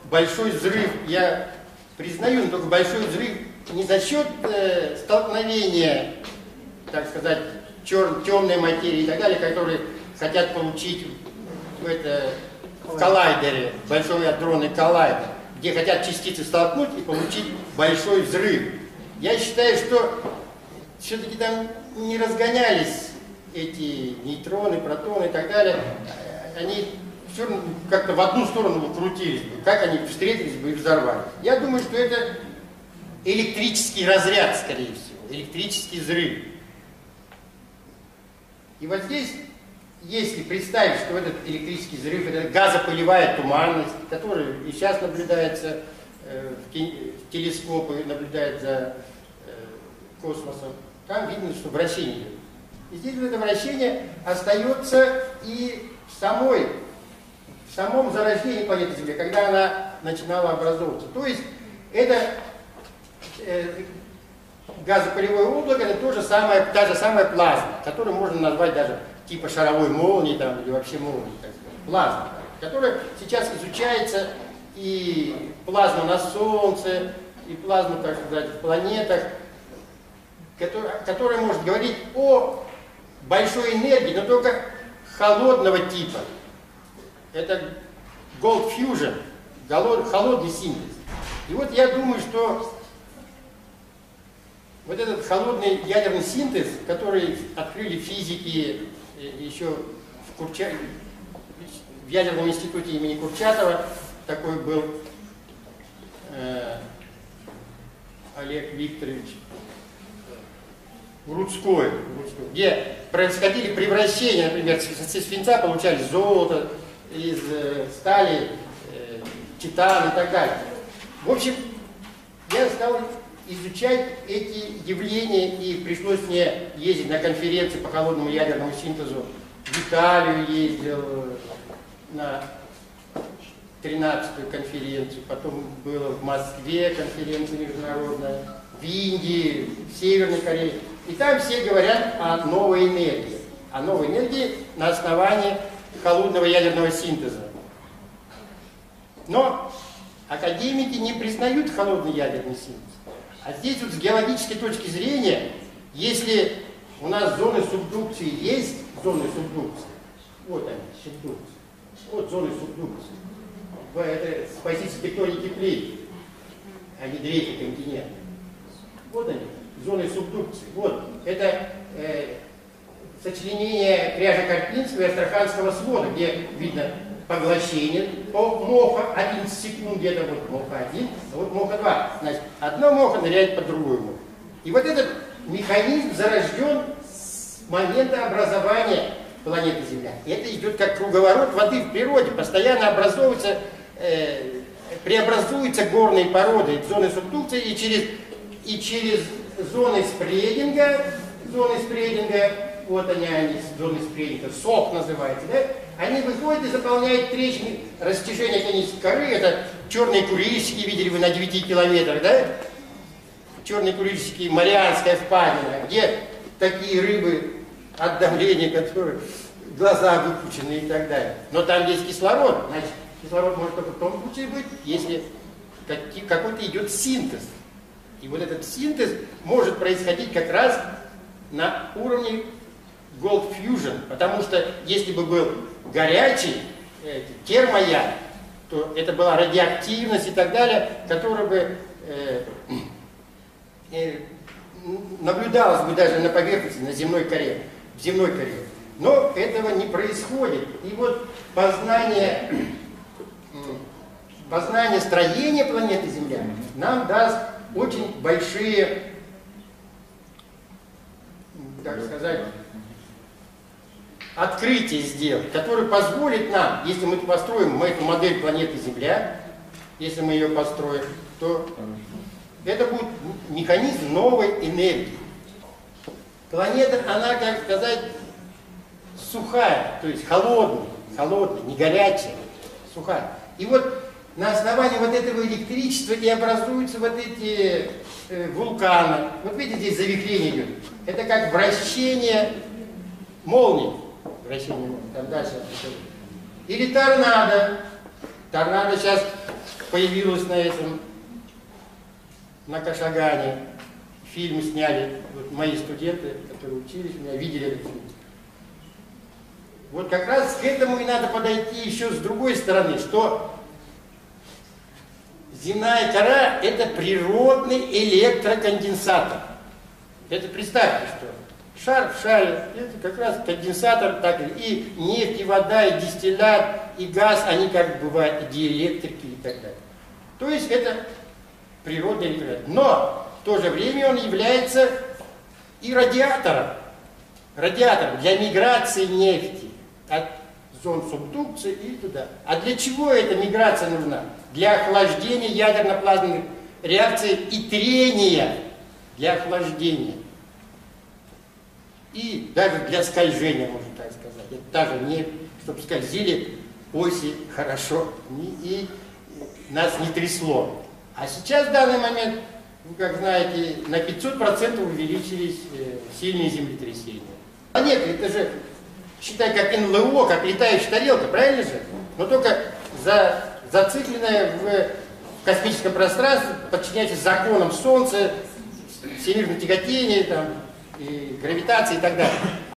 большой взрыв я признаю, но только большой взрыв не за счет столкновения, так сказать, темной материи и так далее, которые хотят получить в коллайдере, большой адронный коллайдер, где хотят частицы столкнуть и получить большой взрыв. Я считаю, что все-таки там не разгонялись эти нейтроны, протоны и так далее. Они все равно как-то в одну сторону бы крутились бы, как они встретились бы и взорвались. Я думаю, что это электрический разряд, скорее всего, электрический взрыв. И вот здесь, если представить, что этот электрический взрыв, это газопылевая туманность, которая и сейчас наблюдается в телескопы, наблюдает за космосом, там видно, что вращение идет. И здесь вот это вращение остается и в самом зарождении планеты Земля, когда она начинала образовываться. То есть это газопылевое облако, это та же самая плазма, которую можно назвать даже типа шаровой молнии там, или вообще молнии, так сказать. Плазма, которая сейчас изучается, и плазма на Солнце, и плазма, так сказать, в планетах, которая может говорить о большой энергии, но только холодного типа. Это Cold Fusion, холодный синтез. И вот я думаю, что вот этот холодный ядерный синтез, который открыли физики еще в ядерном институте имени Курчатова, такой был Олег Викторович Рудской, где происходили превращения, например, из свинца получали золото, из стали титан и так далее. В общем, я стал изучать эти явления, и пришлось мне ездить на конференции по холодному ядерному синтезу. В Италию ездил на 13-ю конференцию, потом было в Москве конференция международная, в Индии, в Северной Корее. И там все говорят о новой энергии. О новой энергии на основании холодного ядерного синтеза. Но академики не признают холодный ядерный синтез. А здесь вот с геологической точки зрения, если у нас зоны субдукции есть, зоны субдукции, вот они, субдукции, вот зоны субдукции, это с позиции тектоники плит, а не дрейфа континента. Вот они, зоны субдукции. Вот, это сочленение кряжа Карпинского и Астраханского свода, где видно поглощение по МОХа 11 секунд, где-то вот МОХа 1, а вот МОХа 2. Значит, одно МОХа ныряет под другую МОХу. И вот этот механизм зарожден с момента образования планеты Земля. И это идет как круговорот воды в природе. Постоянно преобразуются горные породы, зоны субдукции, и через зоны спрединга, вот они, зоны спрединга, СОП называется, да? Они выходят и заполняют трещины, растяжение конической коры, это черные курильщики, видели вы на 9 километрах, да? Черные курильщики, Марианская впадина, где такие рыбы от давления, которые глаза выпучены и так далее. Но там есть кислород, значит, кислород может только в том случае быть, если какой-то идет синтез. И вот этот синтез может происходить как раз на уровне Cold Fusion, потому что если бы был горячий термояд, то это была радиоактивность и так далее, которая бы наблюдалась бы даже на поверхности, на земной коре, в земной коре. Но этого не происходит. И вот познание строения планеты Земля нам даст очень большие, так сказать, открытие сделать, которое позволит нам, если мы построим эту модель планеты Земля, если мы ее построим, то это будет механизм новой энергии. Планета, она, как сказать, сухая, то есть холодная, не горячая, сухая. И вот на основании вот этого электричества и образуются вот эти вулканы. Вот видите, здесь завихрение идет. Это как вращение молний. Вращение молний. Там дальше. Или торнадо. Торнадо сейчас появилось на Кашагане. Фильмы сняли, вот мои студенты, которые учились у меня, видели этот фильм. Вот как раз к этому и надо подойти еще с другой стороны, что земная кора – это природный электроконденсатор. Это представьте, что шар в шаре – это как раз конденсатор, так и нефть, и вода, и дистиллят, и газ, они как бывают, и диэлектрики и так далее. То есть это природный электроконденсатор. Но в то же время он является и радиатором. Радиатором для миграции нефти от зон субдукции и туда. А для чего эта миграция нужна? Для охлаждения ядерно-плазменных реакций и трения. Для охлаждения. И даже для скольжения, можно так сказать. Это даже не, чтобы скользили оси хорошо и нас не трясло. А сейчас в данный момент, вы как знаете, на 500% увеличились сильные землетрясения. Планета, это же, считай, как НЛО, как летающая тарелка, правильно же? Но только зацикленная в космическом пространстве, подчиняясь законам Солнца, всемирного тяготения, там, и гравитации и так далее.